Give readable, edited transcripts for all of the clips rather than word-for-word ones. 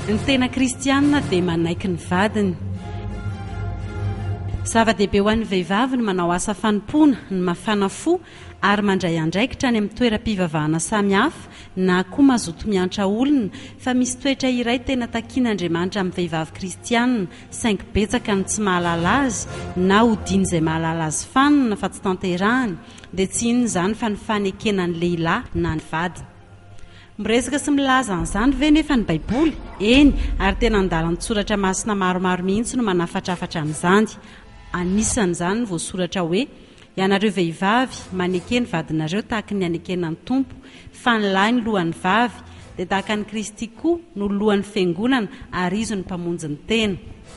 Ny tena kristianina dia manaiky ny vadiny. Zava-dehibe ho an'ny vehivavy ny manao asa fanompoana, ny mafana fo ary mandray andraikitra any amin'ny toeram-pivavahana samihafa na koa mazoto miantra olona, fa misy toetra iray tena takian'Andriamanitra amin'ny vehivavy kristianina, saingy betsaka ny tsy mahalala azy na hodiny izay mahalala azy fanina fa tsy tanterahany, dia tsy inona izany fa ny fanekena ny lehilahy na ny vady. Miresaka sy milaza an'izany ve nefa ny Baiboly? Eny, ary tena andalan'ny soratra masina maromaro mihitsy no manafatrafatra amin'izany. Anisan'izany ny voasoratra hoe: ianareo vehivavy, manekeny vadinareo tahaka ny anekena ny tompo, fa ny lahy ny lohan'ny vavy, dia tahaka ny Kristy koa no lohan'ny fiangonana ary izy no mpamonjy ny tena.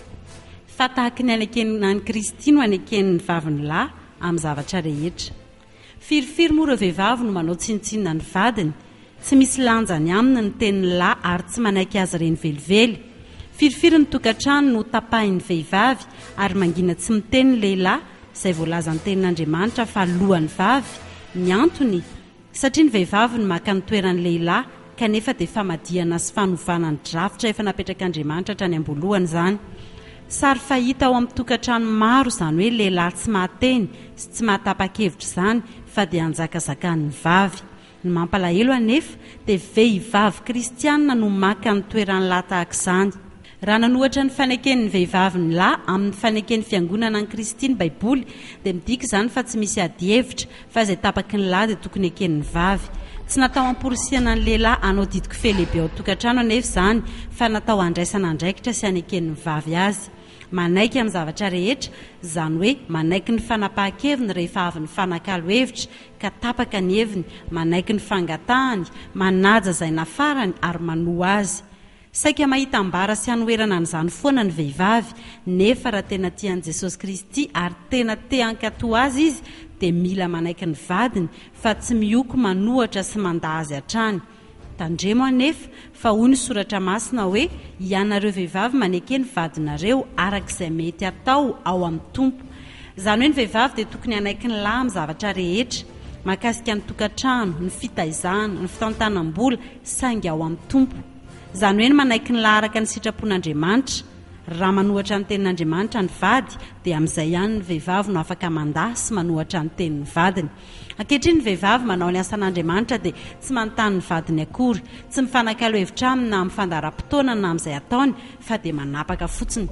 Fa tahaka ny anekena ny Kristy no anekeny ny vaviny lahy amin'ny zavatra rehetra. Firifiry moa ireo vehivavy no manao tsinitsinina ny vadiny, tsy misy lanjany aminy ny tenin'ny lahy ary tsy manaiky azy ireny velively. Firifiry ny tokantrano no tapahin'ny vehivavy ary mangina tsy miteny ny lehilahy izay voalaza ny tenin'Andriamanitra fa lohan'ny vavy. Ny antony, satria ny vehivavy no maka ny toeran'ny lehilahy, kanefa dia famadihana sy fanovana ny drafitra efa napetrak'Andriamanitra hatrany am-boalohany izany. Sary fahita ao amin'ny tokantrano maro izany hoe lehilahy tsy mahateny sy tsy mahatapa-kevitra izany fa dia anjakazakany vavy. Ny mampalahelo anefa dia vehivavy kristianina no maka ny toeran'ny lahy tahaka izany. Raha nanohatra ny faneken'ny vehivavy ny lahy amin'ny faneken'ny fiangonana ny Kristy ny Baiboly, dia midika izany fa tsy misy adi-hevitra fa izay tapaky ny lahy dia tokony eken'ny vavy. Tsy natao amporisihana ny lehilahy anao didiko fehalehibe ao tokantrano anefa izany, fa natao andraisana andraikitra sy aneken'ny vavy azy. Manaiky amin'ny zavatra rehetra, izany hoe manaiky ny fanapahan-keviny rehefa avy ny fanakalo hevitra ka tapaka ny heviny, manaiky ny fangatahany, manaja izay nafarany ary manoa azy. Saika mahita ambara sy hanoerana an'izany foana ny vehivavy, nefa raha tena tian'i Jesosy Kristy ary tena te hankatoa azy izy, dia mila manaiky ny vadiny fa tsy mioko manohatra sy manda azy hatrany. Tandremo anefa fa hoy ny soratra masina hoe: ianareo vehivavy manekeny vadinareo arak'izay mety atao ao amin'ny tompo. Izany hoe ny vehivavy dia tokony hanaiky ny lahy amin'ny zavatra rehetra, mahakasika ny tokantrano, ny fitaizana, ny fitantanam-bola, saingy ao amin'ny tompo. Izany hoe ny manaiky ny lahy araka ny sitrapon'Andriamanitra. Raha manohatra ny tenin'Andriamanitra ny vady, dia amin'izay ihany ny vehivavy no afaka mandahy sy manohatra ny tenin'ny vadiny. Ankehitriny ny vehivavy manao ny asan'Andriamanitra dia tsy manontany ny vadiny akory, tsy mifanakalo hevitra aminy na amin'ny fandaharam-potoana na amin'izay ataony, fa dia manapaka fotsiny.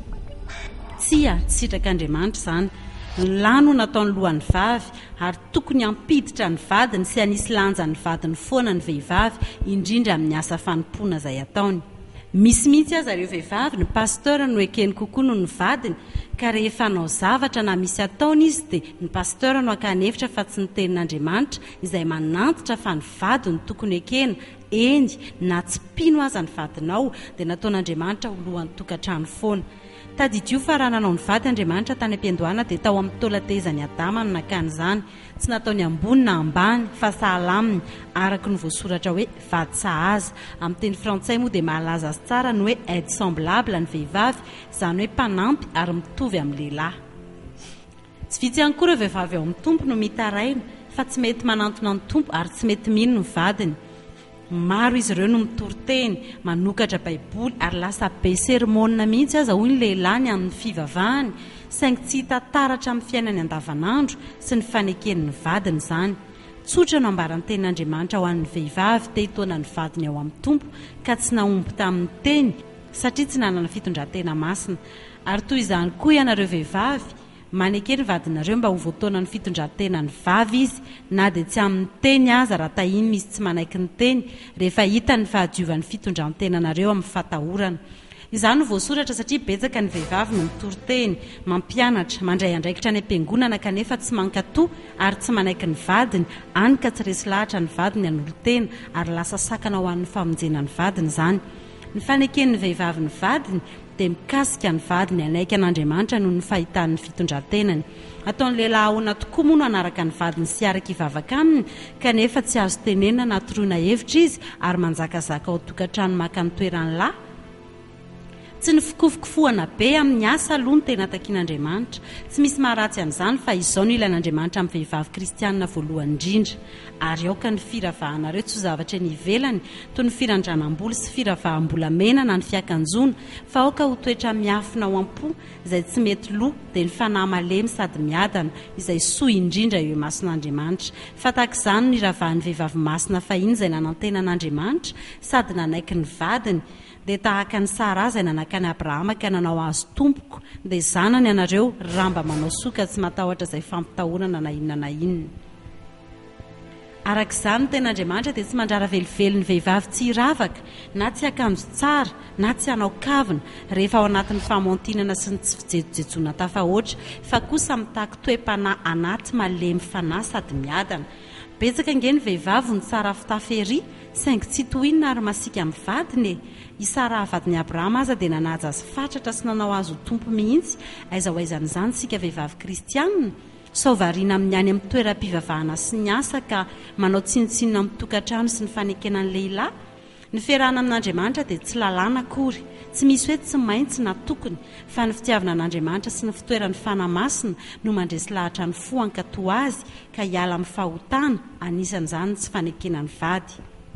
Tsia, tsy sitrak'Andriamanitra izany. Ny lahy no nataony lohan'ny vavy ary tokony hampiditra ny vadiny sy hanisy lanja ny vadiny foana ny vehivavy, indrindra amin'ny asa fanompoana izay ataony. Misy mihitsy aza ireo vehivavy ny pasteur no ekeny kokoa noho ny vadiny, ka rehefa hanao zavatra na misy ataony izy dia ny pasteur no hakany hevitra fa tsy ny tenin'Andriamanitra izay manantitra fa ny vady no tokony ekena. Eny, na tsy pino aza ny vadinao dia nataon'Andriamanitra ho lohan'ny tokantrano foana. Tadidio fa raha nanao ny vady Andriamanitra tany am-piandohana dia tao amin'ny taolatezany Adama no nakany izany, tsy nataony ambony na ambany fa sahalaminy, araka ny voasoratra hoe vady sahaza. Amin'ny teny frantsay moa dia mahalaza azy tsara ny hoe aide semblable ny vehivavy, izany hoe mpanampy ary mitovy amin'ny lehilahy. Tsy vitsy ihany koa ireo vehivavy ao amin'ny tompo no mitaraina fa tsy mety manantona ny tompo ary tsy mety mino ny vadiny. Maro izy ireo no mitory-teny, manokatra Baiboly ary lasa be sermona mihitsy aza hoy ny lehilahy amin'ny fivavahany, saingy tsy hita taratra amin'ny fiainany andavanandro sy ny faneken'ny vadiny izany. Tsotra no ambaran'ny tenin'Andriamanitra ho an'ny vehivavy te hitoana ny vadiny ao amin'ny tompo ka tsy naomby tamin'ny teny, satria tsy nanana fitondran-tena masina. Ary toy izany koa ianareo vehivavy, manekeny vadinareo mba ho voataona ny fitondran-tena ny vavy izy, na dia tsy amin'ny teny aza raha tahiny izy tsy manaiky ny teny, rehefa hita ny fahadiovan'ny fitondran-tenanareo amin'ny fatahorana. Izany no voasoratra satria betsaka ny vehivavy no mitory-teny, mampianatra, mandray andraikitra any am-piangonana kanefa tsy mankatoa ary tsy manaiky ny vadiny, any ka tsy resy lahatra ny vadiny hanolo-tena ary lasa sakana ho an'ny famonjena ny vadiny izany. Ny faneken'ny vehivavy ny vadiny dia mikasika ny vadiny hanaiky an'Andriamanitra noho ny fahitan'ny fitondran-tenany. Ataon'ny lehilahy ahoana tokoa moa no anaraka ny vadiny sy araka hivavaka aminy, kanefa tsy azo tenena na toroina hevitra izy ary manjakazaka ao tokantrano maka ny toeran'ny lahy. tsy ny fikofokofoana be amin'ny asa aloha ny tena takian'Andriamanitra. Tsy misy maharatsy an'izany fa izao no ilain'Andriamanitra amin'ny vehivavy kristianina voalohany indrindra. Ary aoka ny firavahana ireo tsy ho zavatra ny ivelany toy ny firandranam-bola sy firavaham-bolamena na ny fiakanjona, fa aoka ho toetra miafina ao am-po izay tsy mety loha dia ny fanahy malemy sady miadana izay soa indrindra eo mason'Andriamanitra. Fa tahak'izany no iravahan'ny vehivavy masina fahiny izay nanantenan'Andriamanitra sady nanaiky ny vadiny, dia tahaka ny Sara izay nanakany Abrahama ka nanao azy tompoko, dia zanany ianareo raha mba manao soka tsy matahotra izay fampitahorana na inona na inona. Arak'izany no ten'Andriamanitra dia tsy mandrara velively ny vehivavy tsy hiravaka na tsy akanjo tsara na tsy hanao kavina rehefa ao anatin'ny famontinana sy ny tsy fijejojejoana tafahoatra, fa kosa mitaky toe-panahy anaty malemy fanahy sady miadana. Betsaka ange ny vehivavy ny tsara fitafy ery saingy tsy tohinina ary masika amin'ny vadiny. I Sara vadiny Abrahama aza dia nanaja azy fatratra sy nanao azy ho tompo mihitsy. Aiza ho aizan'izany sika vehivavy kristianina? Sao variana amin'ny any amin'ny toeram-pivavahana sy ny asa ka manao tsinotsinona amin'ny tokantrano sy ny fanekenan'ny lehilahy? Ny fiarahana amin'Andriamanitra dia tsy lalàna akory, tsy misy hoe tsy maintsy na tokony, fa ny fitiavana an'Andriamanitra sy ny fitoeran'ny fanahy masina no mandresy lahatra ny fo hankatoa azy ka hiala amin'ny fahotana, anisan'izany tsy fanekenan'ny vady.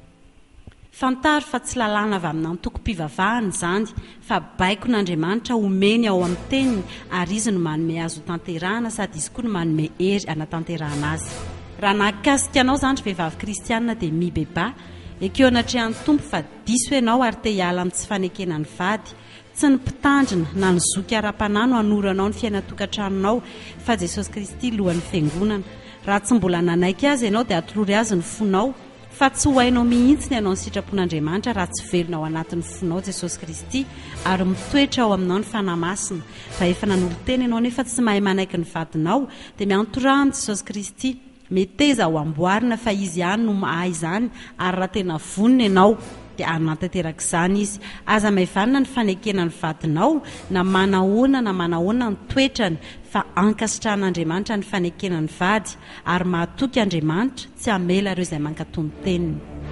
Fantaro fa tsy lalàna avy amin'ny antoko-pivavahana izany, fa baiko n'Andriamanitra omeny ao amin'ny teniny ary izy no manome azy ho tanterahana sady izy koa no manome hery hanatanterahana azy. Raha nakasika anao izany vehivavy kristianina dia mibeba, ekeo anatrehan'ny tompo fa diso ianao ary te hiala amin'ny tsy fanekenan'ny vady. Tsy ny mpitandrina na ny zoky ara-panahy no hanoranao ny fiainatokantranonao, fa Jesosy Kristy lohan'ny fiangonana. Raha tsy mbola nanaiky azy ianao dia atolory azy ny fonao, fa tsy ho hainao mihitsy ny hanao ny sitrapon'Andriamanitra raha tsy velona ao anatin'ny fonao Jesosy Kristy ary mitoetra ao aminao ny fanahy masina. Raha efa nanolo-tena ianao nefa tsy mahay manaiky ny vadinao dia miantorahany Jesosy Kristy, meteza ho amboarina fa izy ihany no mahay izany, ary raha tena vonona ianao dia anatanteraka izany izy. Aza maivanina ny fanekenany vadinao na manahoana ny toetrany, fa ankasitrahan'Andriamanitra ny fanekenany vady ary mahatoky Andriamanitra tsy hamela ireo izay mankatony teniny.